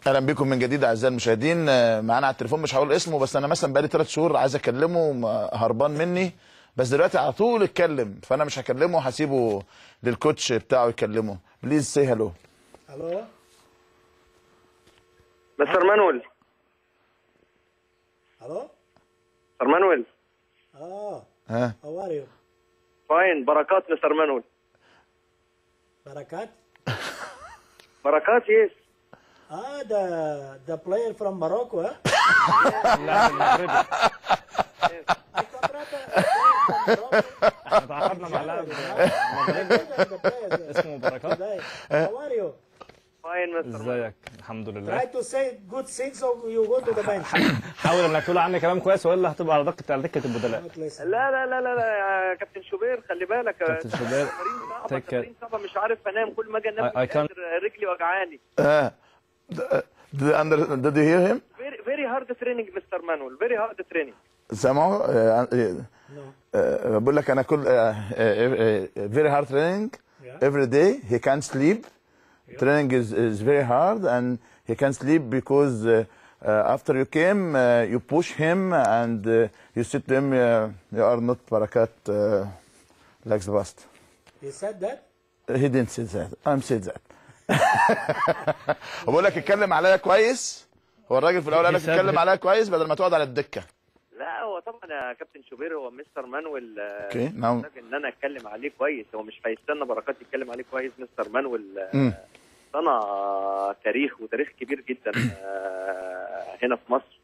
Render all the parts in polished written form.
اهلا بكم من جديد اعزائي المشاهدين. معانا على التليفون، مش هقول اسمه، بس انا مثلا بقالي 3 شهور عايز اكلمه هربان مني، بس دلوقتي على طول اتكلم، فانا مش هكلمه، هسيبه للكوتش بتاعه يكلمه. بليز سي هلو. الو مستر مانويل. الو مستر مانويل. ها هاو ار يو؟ فاين. بركات مستر مانويل. بركات. بركات يس. the player from Morocco, ها؟ لا المغربي. احنا تعاقدنا مع لاعب مغربي اسمه بركات. How are you? فاين مستر مانويل. ازيك؟ الحمد لله. Try to say good things so you go to the bench. حاول انك تقول عني كلام كويس والا هتبقى على دكه البدلاء. لا لا لا لا يا كابتن شوبير، خلي بالك. كابتن شوبير تمرين صعبة، مش عارف انام، كل ما اجي انام رجلي وجعاني. Did you hear him? Very hard training مستر مانويل. Very hard training. سامعه؟ بقول لك انا كل very hard training every day. He can't sleep. Training is very hard and he can't sleep because after you came you push him and you said to him you are not Barakat like the past. He said that? He didn't say that. I'm said that. بقول لك اتكلم عليا كويس. هو الراجل في الاول قال لك اتكلم عليا كويس بدل ما تقعد على الدكه. لا هو طبعا يا كابتن شوبير، هو مستر مانويل اوكي نعم، ان انا اتكلم عليه كويس. هو مش هيستنى بركات يتكلم عليه كويس. مستر مانويل صنع تاريخ وتاريخ كبير جدا هنا في مصر.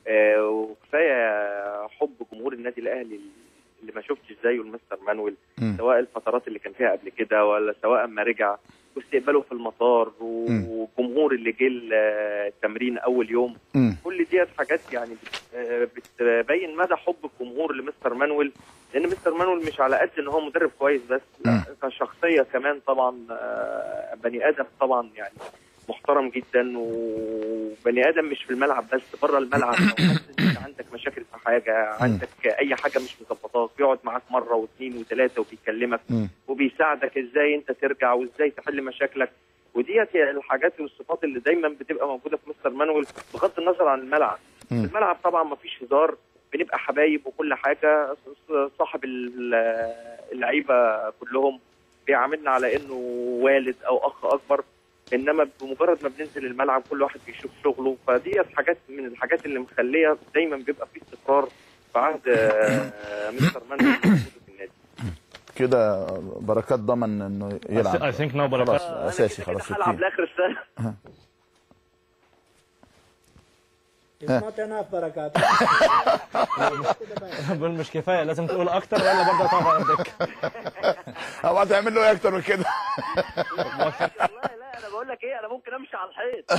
وكفايه حب جمهور النادي الاهلي اللي ما شفتش زيه المستر مانويل، سواء الفترات اللي كان فيها قبل كده ولا سواء اما رجع، واستقباله في المطار والجمهور اللي جه التمرين اول يوم. كل دي حاجات يعني بتبين مدى حب الجمهور لمستر مانويل، لان مستر مانويل مش على قد ان هو مدرب كويس بس، لا كشخصيه كمان طبعا بني ادم طبعا يعني محترم جدا، وبني ادم مش في الملعب بس، بره الملعب لو انت عندك مشاكل في حاجه، عندك اي حاجه مش مظبطاك، بيقعد معاك مره واثنين وثلاثه وبيكلمك وبيساعدك ازاي انت ترجع وازاي تحل مشاكلك. وديت الحاجات والصفات اللي دايما بتبقى موجوده في مستر مانويل بغض النظر عن الملعب. في الملعب طبعا ما فيش هزار، بنبقى حبايب وكل حاجه. صاحب اللعيبه كلهم بيعاملنا على انه والد او اخ اكبر، انما بمجرد ما بننزل الملعب كل واحد بيشوف شغله. فدي حاجات من الحاجات اللي مخليه دايما بيبقى في استقرار في عهد مستر مانويل في النادي. كده بركات ضمن انه يلعب. I think now بركات اساسي خلاص. هلعب لاخر السنه. It's not enough بركات. مش كفايه، لازم تقول اكتر ولا برضه هتقعد على الدكه؟ هو هتعمل له ايه اكتر من كده؟ لا انا بقول لك ايه، انا ممكن امشي على الحيط.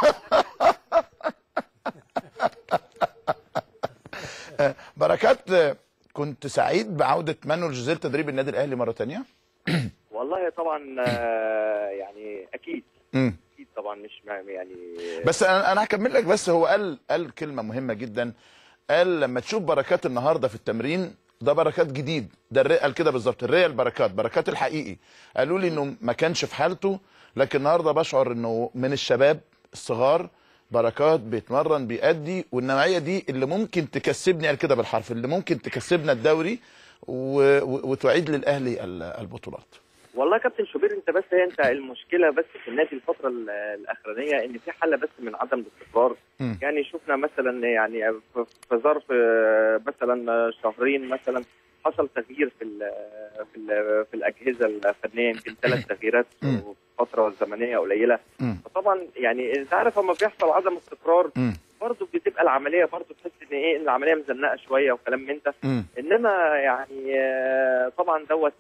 بركات، كنت سعيد بعودة مانويل جوزيه لتدريب النادي الأهلي مرة تانية؟ والله طبعا يعني أكيد طبعا، مش يعني بس أنا هكمل لك. بس هو قال كلمة مهمة جدا. قال لما تشوف بركات النهارده في التمرين، ده بركات جديد. ده قال كده بالظبط، الريال بركات الحقيقي. قالوا لي إنه ما كانش في حالته، لكن النهارده بشعر إنه من الشباب الصغار بركات بيتمرن بيأدي، والنوعيه دي اللي ممكن تكسبني، قال كده بالحرف، اللي ممكن تكسبنا الدوري وتعيد للاهلي البطولات. والله يا كابتن شوبير، انت المشكله بس في النادي الفتره الاخرانيه ان في حاله بس من عدم الاستقرار. يعني شفنا مثلا يعني في ظرف مثلا شهرين مثلا حصل تغيير في الاجهزه الفنيه، يمكن 3 تغييرات في فتره زمنيه قليله. فطبعا يعني انت عارف لما بيحصل عدم استقرار برضه بتبقى العمليه برضه تحس ان ان العمليه مزنقه شويه وكلام من ده. انما يعني طبعا دوت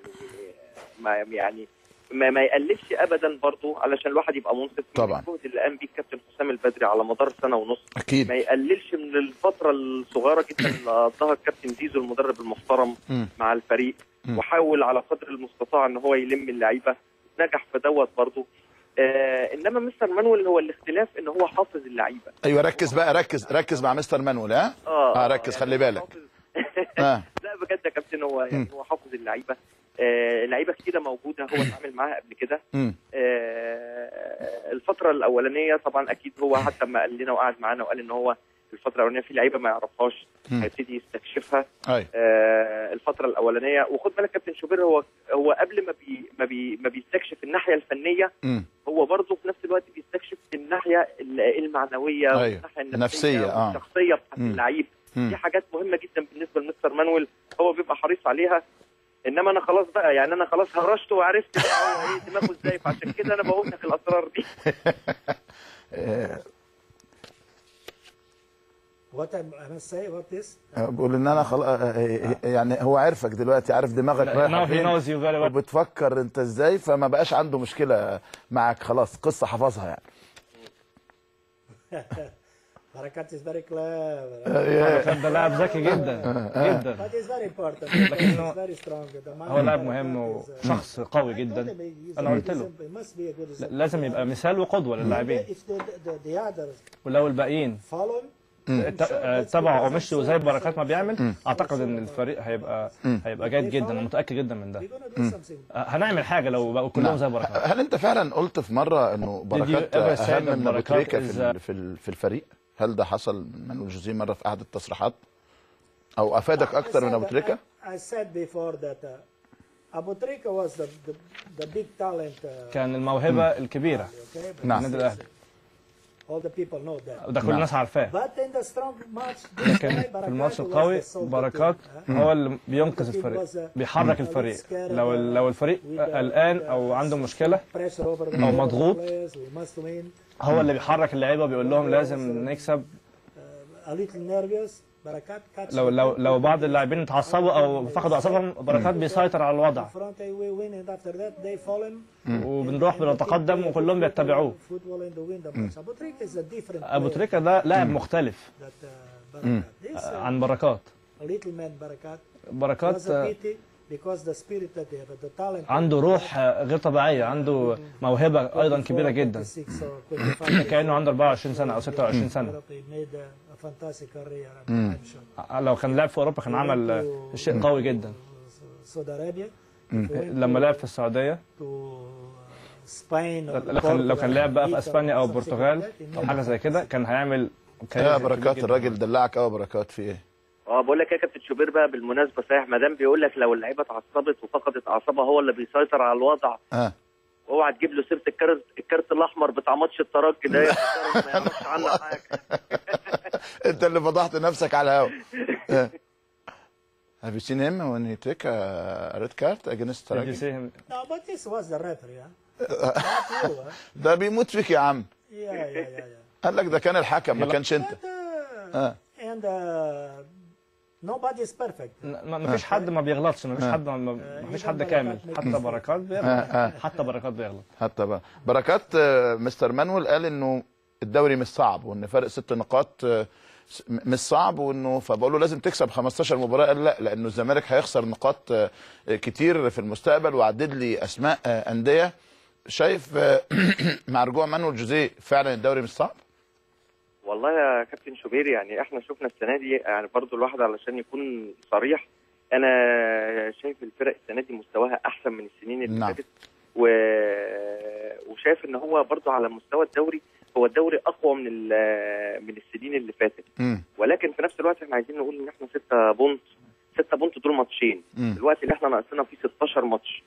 يعني ما يقللش ابدا برضه، علشان الواحد يبقى منصف طبعا. الجهد اللي قام بيه الكابتن حسام البدري على مدار 1.5 سنة اكيد، ما يقللش من الفتره الصغيره جدا اللي قضاها الكابتن زيزو المدرب المحترم مع الفريق، وحاول على قدر المستطاع ان هو يلم اللعيبه، نجح في دوت برضه. انما مستر مانويل هو الاختلاف ان هو حافظ اللعيبه. ايوه ركز بقى، ركز مع مستر مانويل. ركز يعني خلي بالك. لا بجد يا كابتن، هو يعني هو حافظ اللعيبه، لعيبه كتيره موجوده هو اتعامل معاها قبل كده. الفتره الاولانيه طبعا اكيد هو حتى ما قال لنا وقعد معانا وقال ان هو الفتره الاولانيه في لعيبه ما يعرفهاش هيبتدي يستكشفها. الفتره الاولانيه، وخد بالك كابتن شوبير هو قبل ما بيستكشف الناحيه الفنيه هو برضه في نفس الوقت بيستكشف الناحيه المعنويه والناحيه النفسيه والشخصيه بتاعت اللعيب. دي حاجات مهمه جدا بالنسبه لمستر مانويل، هو بيبقى حريص عليها. انما انا خلاص بقى، يعني انا خلاص هرشته وعرفت بقى هو ايه دماغه ازاي، فعشان كده انا بقول لك الاسرار دي. بقول ان انا خلاص يعني هو عرفك دلوقتي، عارف دماغك رايحه فين وبتفكر انت ازاي، فما بقاش عنده مشكله معك، خلاص قصه حفظها يعني. بركات is very clever. بركات ده لاعب ذكي جدا جدا. But it's very important. لكنه It's very strong. هو لاعب مهم وشخص قوي جدا. انا قلت له لازم يبقى مثال وقدوه للاعبين، ولو الباقيين تبعه او مشوا زي بركات ما بيعمل، اعتقد ان الفريق هيبقى جيد جدا. انا متاكد جدا من ده. هنعمل حاجه لو بقوا كلهم زي بركات. هل انت فعلا قلت في مره انه بركات اهم من ابو تريكه في الفريق؟ هل ده حصل من مانويل جوزيه مره في احد التصريحات او افادك اكتر من ابو تريكه؟ I said before that Abu Trika was the big talent. كان الموهبه الكبيره نعم. النادي الاهلي. All the people know that. ده كل الناس عارفاه. But in the strong match, لكن في الماتش القوي بركات هو اللي بينقذ الفريق، بيحرك الفريق. لو الفريق قلقان او عنده مشكله او مضغوط، هو اللي بيحرك اللعيبه وبيقول لهم لازم نكسب. لو بعض اللاعبين اتعصبوا او فقدوا اعصابهم، بركات بيسيطر على الوضع وبنروح بنتقدم وكلهم بيتبعوه. ابو تريكه ده لاعب مختلف عن بركات. بركات عنده روح غير طبيعيه، عنده موهبه ايضا كبيره جدا، كانه عنده 24 سنه او 26 سنه. لو كان لعب في اوروبا كان عمل شيء قوي جدا. لما لعب في السعوديه، لو كان لعب بقى في اسبانيا او البرتغال او حاجه زي كده كان هيعمل. يا بركات الراجل دلعك قوي. بركات في ايه؟ بقول لك يا كابتن شوبير بقى بالمناسبه صحيح، ما دام بيقول لك لو اللعيبه اتعصبت وفقدت اعصابها هو اللي بيسيطر على الوضع. اوعى تجيب له سيره الكارت الاحمر بتاع ماتش الترجي ده، ما يعرفش عنه حاجه. انت اللي فضحت نفسك على الهوا. Have you seen him when he took a red card against Taragi? No, but this was the referee. ده بيموت فيك يا عم. قال لك ده كان الحكم ما كانش انت. And nobody is perfect. ما فيش حد ما بيغلطش، ما فيش حد كامل. حتى بركات بيغلط. حتى بركات مستر مانويل قال انه الدوري مش صعب، وان فرق 6 نقاط مش صعب، وانه فبقول له لازم تكسب 15 مباراه. قال لا، لانه الزمالك هيخسر نقاط كتير في المستقبل، وعدد لي اسماء انديه. شايف مع رجوع مانويل جوزيه فعلا الدوري مش صعب؟ والله يا كابتن شوبير، يعني احنا شفنا السنه دي، يعني برضو الواحد علشان يكون صريح، انا شايف الفرق السنه دي مستواها احسن من السنين اللي فاتت. وشايف ان هو برضو على مستوى الدوري، هو الدوري اقوى من السنين اللي فاتت. ولكن في نفس الوقت احنا عايزين نقول ان احنا 6 بونت دول ماتشين. الوقت اللي احنا ناقصنا فيه 16 ماتش.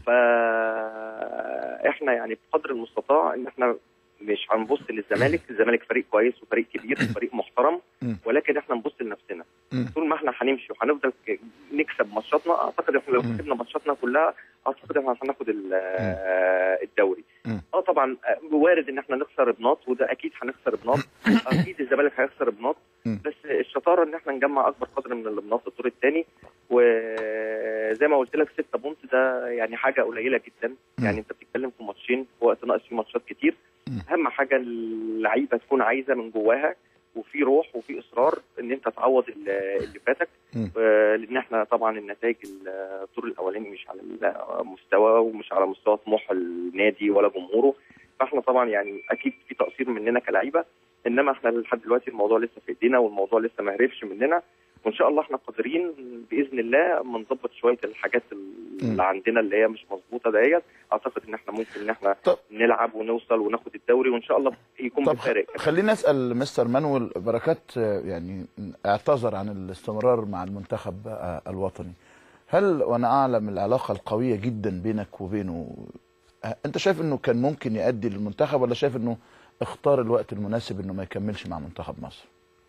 فاحنا يعني بقدر المستطاع ان احنا مش هنبص للزمالك. الزمالك فريق كويس وفريق كبير وفريق محترم، ولكن احنا نبص لنفسنا. طول ما احنا هنمشي وهنفضل نكسب ماتشاتنا، اعتقد احنا لو كسبنا ماتشاتنا كلها اعتقد احنا هناخد الدوري. طبعا وارد ان احنا نخسر بنقط، وده اكيد هنخسر بنقط. اكيد الزمالك هيخسر بنقط، بس الشطاره ان احنا نجمع اكبر قدر من البنقط الدور الثاني. وزي ما قلت لك 6 بونت ده يعني حاجه قليله جدا. يعني انت بتتكلم في ماتشين في وقت ناقص فيه ماتشات كتير. اهم حاجه اللعيبه تكون عايزه من جواها، وفي روح وفي اصرار ان انت تعوض اللي فاتك. لان احنا طبعا النتائج الدور الاولاني مش على المستوى ومش على مستوى طموح النادي ولا جمهوره. فاحنا طبعا يعني اكيد في تقصير مننا كلعيبه، انما احنا لحد دلوقتي الموضوع لسه في ايدينا، والموضوع لسه ما هربش مننا. وان شاء الله احنا قادرين باذن الله ما نظبط شويه الحاجات اللي عندنا اللي هي مش مظبوطه ديت، اعتقد ان احنا ممكن ان احنا نلعب ونوصل وناخد الدوري وان شاء الله يكون بفارق. خليني اسال مستر مانويل، بركات يعني اعتذر عن الاستمرار مع المنتخب الوطني، هل وانا اعلم العلاقه القويه جدا بينك وبينه، انت شايف انه كان ممكن يؤدي للمنتخب ولا شايف انه اختار الوقت المناسب انه ما يكملش مع منتخب مصر؟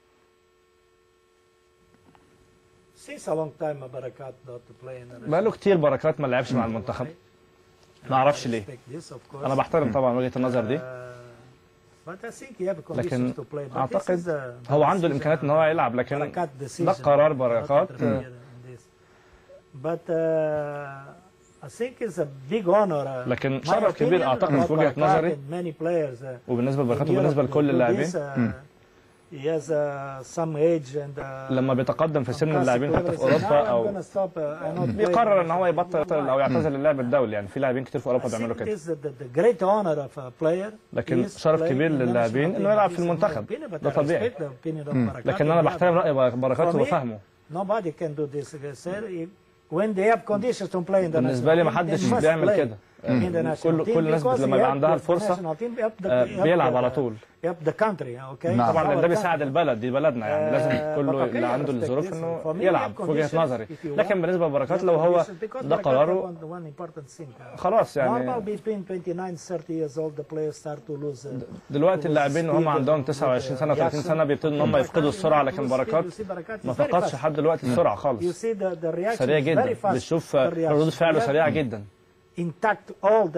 بقاله كتير بركات ما لعبش مع المنتخب، ما اعرفش ليه. انا بحترم طبعا وجهة النظر دي، لكن اعتقد هو عنده الامكانيات ان هو يلعب، لكن ده قرار بركات. لكن شرف كبير اعتقد في وجهة نظري وبالنسبه لبركات وبالنسبه لكل اللاعبين لما بيتقدم في سن اللاعبين حتى في اوروبا او بيقرر ان هو يبطل او يعتزل اللعب الدولي. يعني في لاعبين كتير في اوروبا بيعملوا كده، لكن شرف كبير للاعبين انه يلعب في المنتخب، ده طبيعي. لكن انا بحترم راي بركات وبفهمه. بالنسبه لي ما حدش بيعمل كده، كل الناس لما يبقى عندها الفرصه بيلعب على طول. طبعا ده بيساعد البلد، دي بلدنا، يعني لازم كله اللي عنده الظروف انه يلعب في وجهه نظري. لكن بالنسبه لبركات لو هو ده قراره خلاص، يعني دلوقتي اللاعبين وهم عندهم 29 سنه 30 سنه بيبتدوا ان هم يفقدوا السرعه، لكن بركات ما فقدش لحد دلوقتي السرعه خالص، سريع جدا، بتشوف ردود فعله سريعه جدا. intact all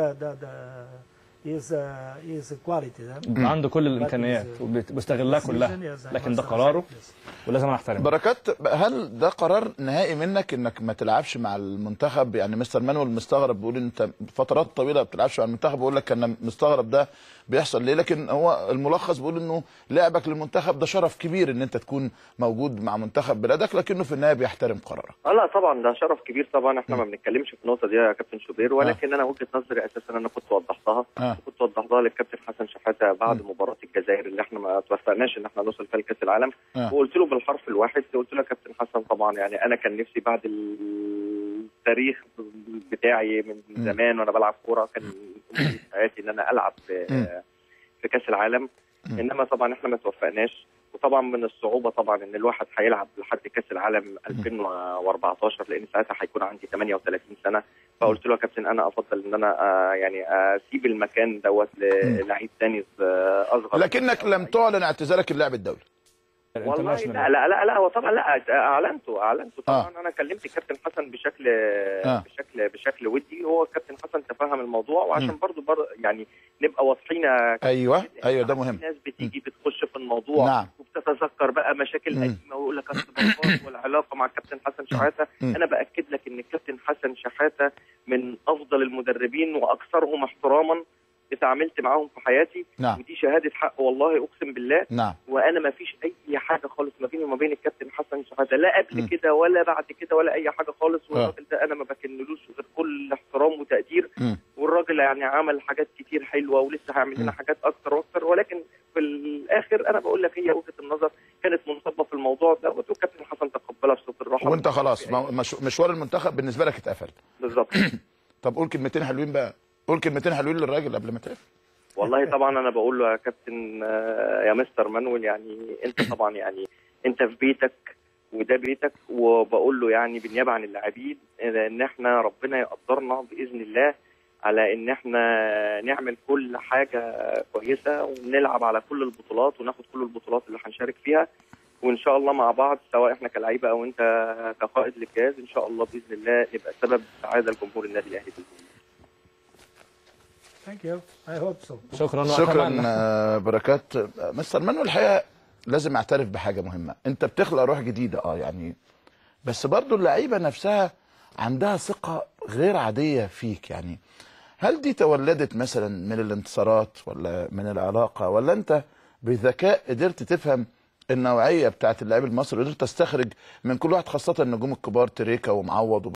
his quality. عنده كل الامكانيات وبيستغلها كلها، لكن ده قراره ولازم احترمه. بركات، هل ده قرار نهائي منك انك ما تلعبش مع المنتخب؟ يعني مستر مانويل مستغرب، بيقول انت فترات طويله ما بتلعبش مع المنتخب، بقول لك انا مستغرب ده بيحصل ليه، لكن هو الملخص بيقول انه لعبك للمنتخب ده شرف كبير ان انت تكون موجود مع منتخب بلادك، لكنه في النهايه بيحترم قرارك. لا طبعا ده شرف كبير طبعا، احنا ما بنتكلمش في النقطه دي يا كابتن شوبير، ولكن انا وجهه نظري اساسا انا كنت وضحتها للكابتن حسن شحاته بعد مباراه الجزائر اللي احنا ما توفقناش ان احنا نوصل فيها لكاس العالم، وقلت له بالحرف الواحد، قلت له يا كابتن حسن طبعا يعني انا كان نفسي بعد التاريخ بتاعي من زمان وانا بلعب كوره، كان في حياتي ان انا العب في كاس العالم، انما طبعا احنا ما توفقناش، وطبعا من الصعوبه طبعا ان الواحد هيلعب لحد كاس العالم 2014 لان ساعتها هيكون عندي 38 سنه، فقلت له يا كابتن انا افضل ان انا يعني اسيب المكان دوت للعيب ثاني اصغر. لكنك لم تعلن اعتزالك اللعب الدولي. والله لا هو طبعا لا اعلنته طبعا. انا كلمت الكابتن حسن بشكل ودي، هو الكابتن حسن تفهم الموضوع، وعشان برضو يعني نبقى واضحين. ايوه ده مهم. الناس بتيجي بتخش في الموضوع وبتتذكر بقى مشاكل قديمه ويقول لك اصل بركات والعلاقه مع الكابتن حسن شحاته. انا باكد لك ان الكابتن حسن شحاته من افضل المدربين واكثرهم احتراما اتعاملت معاهم في حياتي. ودي شهاده حق والله اقسم بالله. وانا ما فيش اي حاجه خالص ما بيني وما بين الكابتن حسن شحاته، لا قبل كده ولا بعد كده ولا اي حاجه خالص، والراجل ده انا ما بكنلوش غير كل احترام وتقدير، والراجل يعني عمل حاجات كتير حلوه ولسه هيعمل لنا حاجات اكتر واكتر، ولكن في الاخر انا بقول لك هي وجهه النظر كانت منصبه في الموضوع ده، والكابتن حسن تقبلها بصدر رحب، وانت خلاص مشوار المنتخب بالنسبه لك اتقفل بالظبط. طب قول كلمتين حلوين بقى، قول كلمتين حلوين للراجل قبل ما تقفل. والله طبعا انا بقول له يا كابتن يا مستر مانويل، يعني انت طبعا يعني انت في بيتك وده بيتك، وبقول له يعني بالنيابه عن اللاعبين ان احنا ربنا يقدرنا باذن الله على ان احنا نعمل كل حاجه كويسه ونلعب على كل البطولات وناخد كل البطولات اللي هنشارك فيها، وان شاء الله مع بعض سواء احنا كلاعيبه او انت كقائد للجهاز ان شاء الله باذن الله نبقى سبب سعاده لجمهور النادي الاهلي باذن الله. Thank you. I hope so. شكرا بركات. مستر مانويل الحقيقه لازم اعترف بحاجه مهمه، انت بتخلق روح جديده يعني، بس برضو اللعيبه نفسها عندها ثقه غير عاديه فيك. يعني هل دي تولدت مثلا من الانتصارات ولا من العلاقه، ولا انت بذكاء قدرت تفهم النوعيه بتاعت اللاعب المصري وقدرت تستخرج من كل واحد، خاصه النجوم الكبار تريكا ومعوض